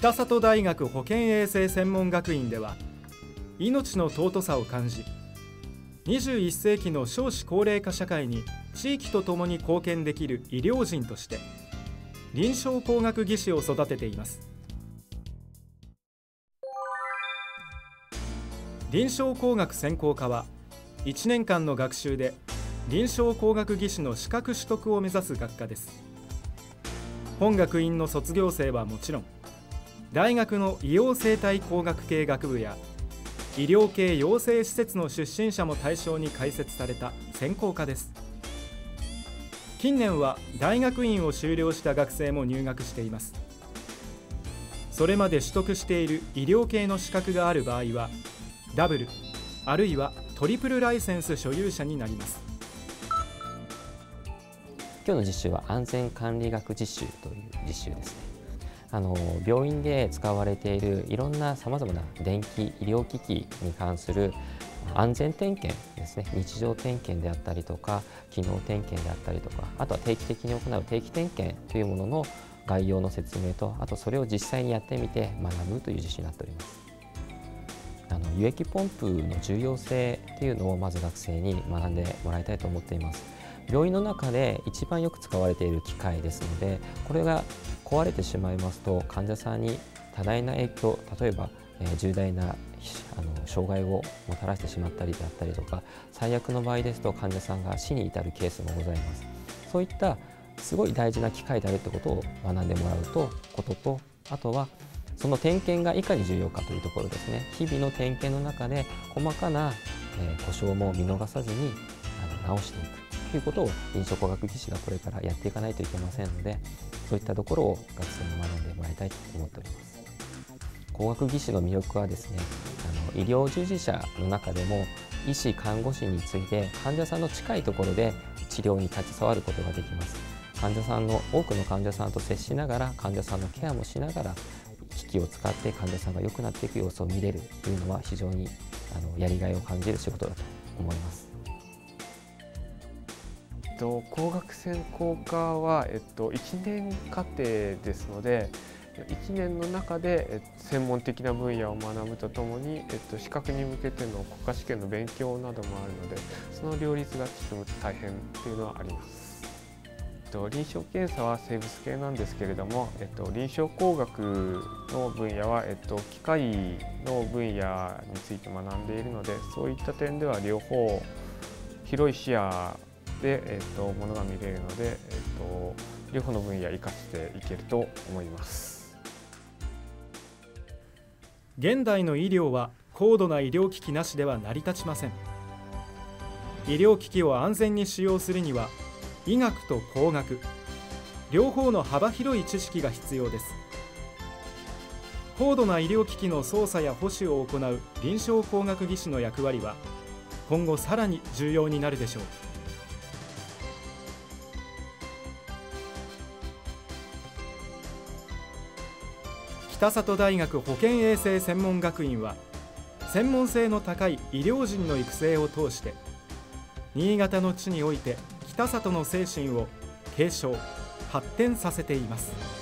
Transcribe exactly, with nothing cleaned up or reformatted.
北里大学保健衛生専門学院では、命の尊さを感じ、にじゅういっ世紀の少子高齢化社会に地域とともに貢献できる医療人として臨床工学技士を育てています。臨床工学専攻科はいちねんかんの学習で臨床工学技士の資格取得を目指す学科です。本学院の卒業生はもちろん、大学の医療生態工学系学部や医療系養成施設の出身者も対象に開設された専攻科です。近年は大学院を修了した学生も入学しています。それまで取得している医療系の資格がある場合はダブルあるいはトリプルライセンス所有者になります。 今日の実習は安全管理学実習という実習ですね。あの病院で使われているいろんなさまざまな電気医療機器に関する安全点検ですね、日常点検であったりとか機能点検であったりとか、あとは定期的に行う定期点検というものの概要の説明と、あとそれを実際にやってみて学ぶという実習になっております。あの輸液ポンプの重要性というのをまず学生に学んでもらいたいと思っています。病院の中で一番よく使われている機械ですので、これが壊れてしまいますと患者さんに多大な影響、例えば、えー、重大なあの障害をもたらしてしまったりであったりとか、最悪の場合ですと患者さんが死に至るケースもございます。そういったすごい大事な機械であるということを学んでもらうとことと、あとはその点検がいかに重要かというところですね。日々の点検の中で細かな、えー、故障も見逃さずにあの直していくということを臨床工学技士がこれからやっていかないといけませんので、そういったところを学生に学んでもらいたいと思っております。工学技士の魅力はですね、あの医療従事者の中でも医師・看護師について患者さんの近いところで治療に携わることができます。患者さんの多くの患者さんと接しながら、患者さんのケアもしながら機器を使って患者さんが良くなっていく様子を見れるというのは非常にあのやりがいを感じる仕事だと思います。 工学専攻科は、えっと、いちねん課程ですので、いちねんの中で、えっと、専門的な分野を学ぶとともに、えっと、資格に向けての国家試験の勉強などもあるので、その両立がとても大変というのはあります。えっと、臨床検査は生物系なんですけれども、えっと、臨床工学の分野は、えっと、機械の分野について学んでいるので、そういった点では両方広い視野で、えー、とものが見れるので、えー、と両方の分野を生かしていけると思います。 現代の医療は高度な医療機器なしでは成り立ちません。医療機器を安全に使用するには医学と工学両方の幅広い知識が必要です。高度な医療機器の操作や保守を行う臨床工学技士の役割は今後さらに重要になるでしょう。北里大学保健衛生専門学院は専門性の高い医療人の育成を通して新潟の地において北里の精神を継承・発展させています。